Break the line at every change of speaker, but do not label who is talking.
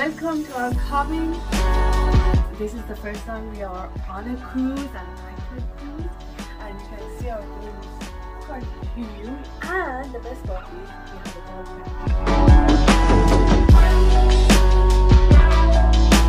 Welcome to our cabin. This is the first time we are on a cruise, and nightclub cruise, and you can see our room is quite huge. And the best part is we have a dog.